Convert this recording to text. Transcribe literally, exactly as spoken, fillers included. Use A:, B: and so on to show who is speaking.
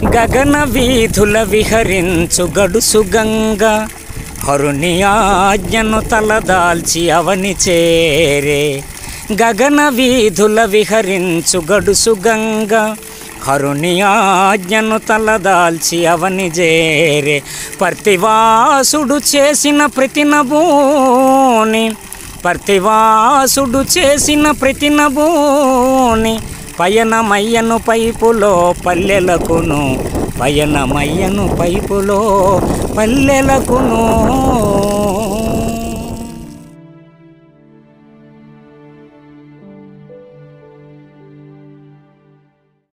A: గగన వీధుల విహరించు గడుసు గంగ హరుని ఆజ్ఞను తలదాల్చి అవని చేరే గగన వీధుల విహరించు గడుసు గంగ హరుని ఆజ్ఞను తలదాల్చి అవని చేరే పర్తివాసుడు చేసిన ప్రతినభూని పర్తివాసుడు చేసిన ప్రతినభూని పయనమయ్యను పైపులో పల్లెలకును పయనమయ్యను పైపులో పల్లెలకును